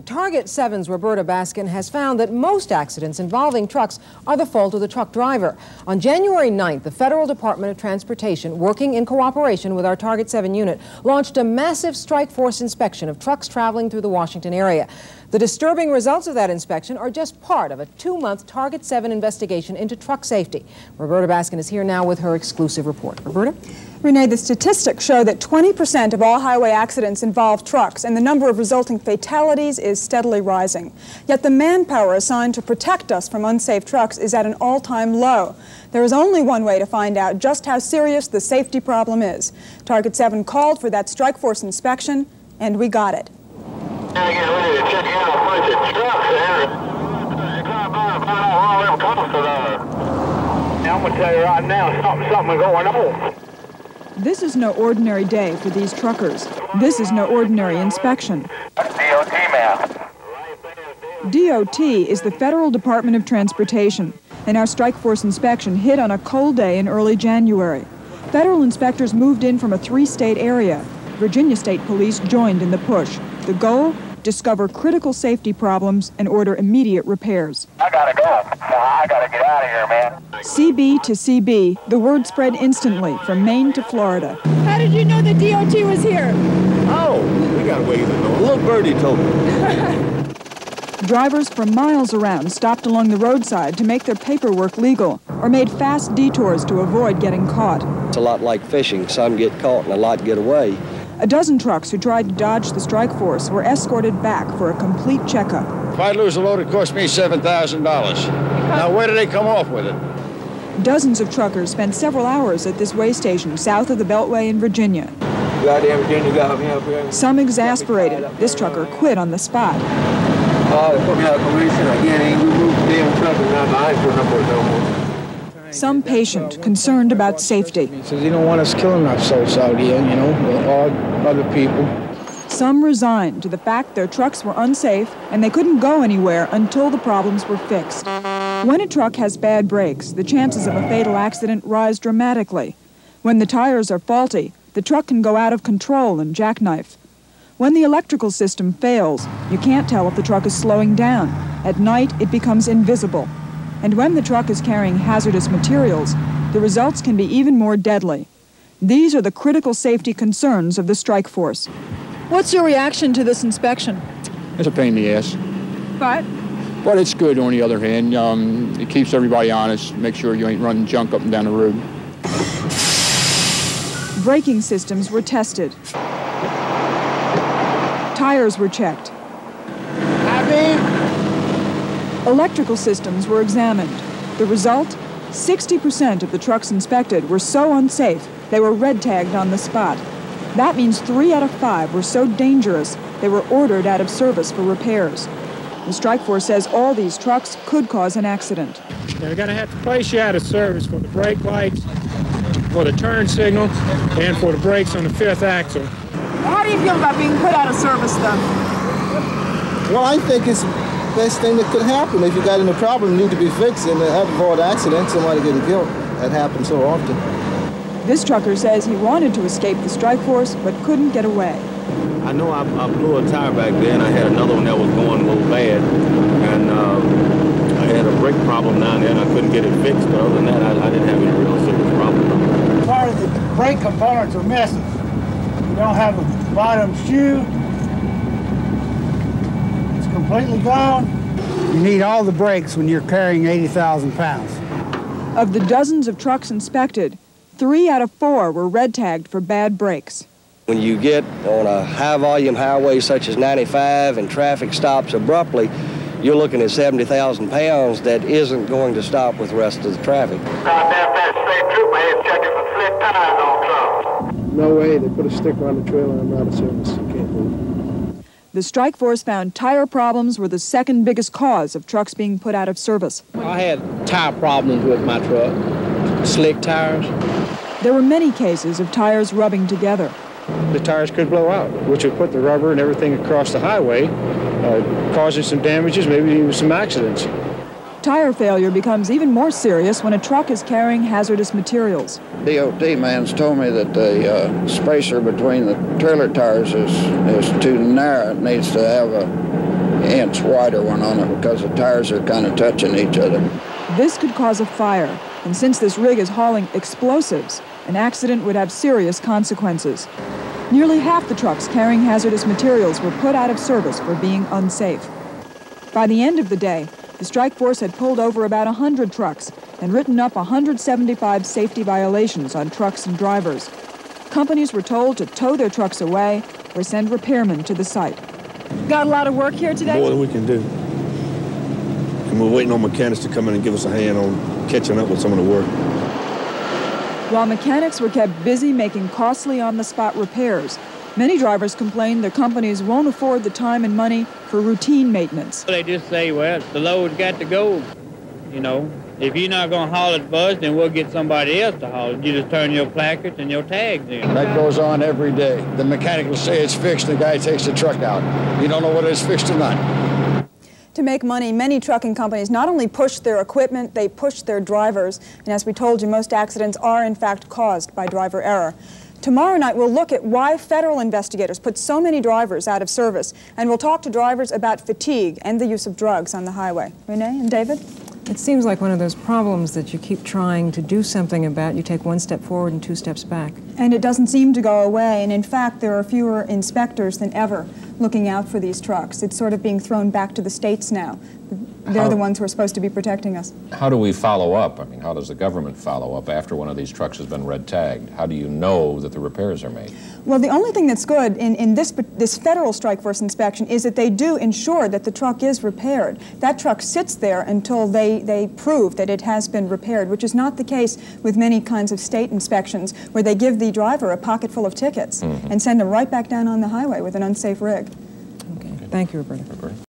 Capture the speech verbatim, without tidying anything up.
Target seven's Roberta Baskin has found that most accidents involving trucks are the fault of the truck driver. On January ninth, the Federal Department of Transportation, working in cooperation with our Target seven unit, launched a massive strike force inspection of trucks traveling through the Washington area. The disturbing results of that inspection are just part of a two-month Target seven investigation into truck safety. Roberta Baskin is here now with her exclusive report. Roberta? Renee, the statistics show that twenty percent of all highway accidents involve trucks, and the number of resulting fatalities is steadily rising. Yet the manpower assigned to protect us from unsafe trucks is at an all-time low. There is only one way to find out just how serious the safety problem is. Target seven called for that strike force inspection, and we got it. I get ready to check out a bunch of trucks there. Now I'm going to tell you right now, something, something going on. This is no ordinary day for these truckers. This is no ordinary inspection. D O T, ma'am. D O T is the Federal Department of Transportation, and our strike force inspection hit on a cold day in early January. Federal inspectors moved in from a three-state area. Virginia State Police joined in the push. The goal? Discover critical safety problems and order immediate repairs. I gotta go. I gotta get out of here, man. C B to C B, the word spread instantly from Maine to Florida. How did you know the D O T was here? Oh, we got ways to know. A little birdie told me. Drivers from miles around stopped along the roadside to make their paperwork legal, or made fast detours to avoid getting caught. It's a lot like fishing. Some get caught and a lot get away. A dozen trucks who tried to dodge the strike force were escorted back for a complete checkup. If I lose a load, it cost me seven thousand dollars. Now, where do they come off with it? Dozens of truckers spent several hours at this way station south of the Beltway in Virginia. Goddamn Virginia got me up here. Some exasperated. This trucker quit on the spot. Oh, they put me out of commission again. Ain't we moved the damn truck and not behind for number no more. Some patient, concerned about safety. He says he don't want us killing ourselves out here, you know, with all other people. Some resigned to the fact their trucks were unsafe and they couldn't go anywhere until the problems were fixed. When a truck has bad brakes, the chances of a fatal accident rise dramatically. When the tires are faulty, the truck can go out of control and jackknife. When the electrical system fails, you can't tell if the truck is slowing down. At night, it becomes invisible. And when the truck is carrying hazardous materials, the results can be even more deadly. These are the critical safety concerns of the strike force. What's your reaction to this inspection? It's a pain in the ass. But? But it's good on the other hand. Um, it keeps everybody honest. Make sure you ain't running junk up and down the road. Braking systems were tested. Tires were checked. Happy? Electrical systems were examined. The result? sixty percent of the trucks inspected were so unsafe they were red tagged on the spot. That means three out of five were so dangerous they were ordered out of service for repairs. The strike force says all these trucks could cause an accident. They're going to have to place you out of service for the brake lights, for the turn signal, and for the brakes on the fifth axle. How do you feel about being put out of service, though? Well, I think it's best thing that could happen. If you got any problem, need to be fixed, and have avoid accidents, somebody getting killed. That happens so often. This trucker says he wanted to escape the strike force, but couldn't get away. I know I, I blew a tire back then. I had another one that was going a little bad, and uh, I had a brake problem down there, and I couldn't get it fixed. But other than that, I, I didn't have any real serious problem. Part of the brake components are missing. You don't have a bottom shoe. Completely gone. You need all the brakes when you're carrying eighty thousand pounds. Of the dozens of trucks inspected, three out of four were red tagged for bad brakes. When you get on a high-volume highway such as ninety-five and traffic stops abruptly, you're looking at seventy thousand pounds that isn't going to stop with the rest of the traffic. No way. They put a sticker on the trailer. I'm out of service. You can't do it. The strike force found tire problems were the second biggest cause of trucks being put out of service. I had tire problems with my truck, slick tires. There were many cases of tires rubbing together. The tires could blow out, which would put the rubber and everything across the highway, uh, causing some damages, maybe even some accidents. Tire failure becomes even more serious when a truck is carrying hazardous materials. D O T man's told me that the uh, spacer between the trailer tires is, is too narrow. It needs to have a inch wider one on it because the tires are kind of touching each other. This could cause a fire, and since this rig is hauling explosives, an accident would have serious consequences. Nearly half the trucks carrying hazardous materials were put out of service for being unsafe. By the end of the day, the strike force had pulled over about one hundred trucks and written up one hundred seventy-five safety violations on trucks and drivers. Companies were told to tow their trucks away or send repairmen to the site. Got a lot of work here today? More than we can do. And we're waiting on mechanics to come in and give us a hand on catching up with some of the work. While mechanics were kept busy making costly on-the-spot repairs, many drivers complained their companies won't afford the time and money for routine maintenance. They just say, well, the load's got to go, you know. If you're not going to haul it for us, then we'll get somebody else to haul it. You just turn your placards and your tags in. That goes on every day. The mechanic will say it's fixed, the guy takes the truck out. You don't know whether it's fixed or not. To make money, many trucking companies not only push their equipment, they push their drivers. And as we told you, most accidents are in fact caused by driver error. Tomorrow night, we'll look at why federal investigators put so many drivers out of service, and we'll talk to drivers about fatigue and the use of drugs on the highway. Renee and David? It seems like one of those problems that you keep trying to do something about. You take one step forward and two steps back. And it doesn't seem to go away, and in fact, there are fewer inspectors than ever looking out for these trucks. It's sort of being thrown back to the states now. They're How, the ones who are supposed to be protecting us. How do we follow up? I mean, how does the government follow up after one of these trucks has been red tagged? How do you know that the repairs are made? Well, the only thing that's good in, in this, this federal strike force inspection is that they do ensure that the truck is repaired. That truck sits there until they, they prove that it has been repaired, which is not the case with many kinds of state inspections where they give the driver a pocket full of tickets mm-hmm. and send him right back down on the highway with an unsafe rig. Okay. Thank you, Roberta. Roberta.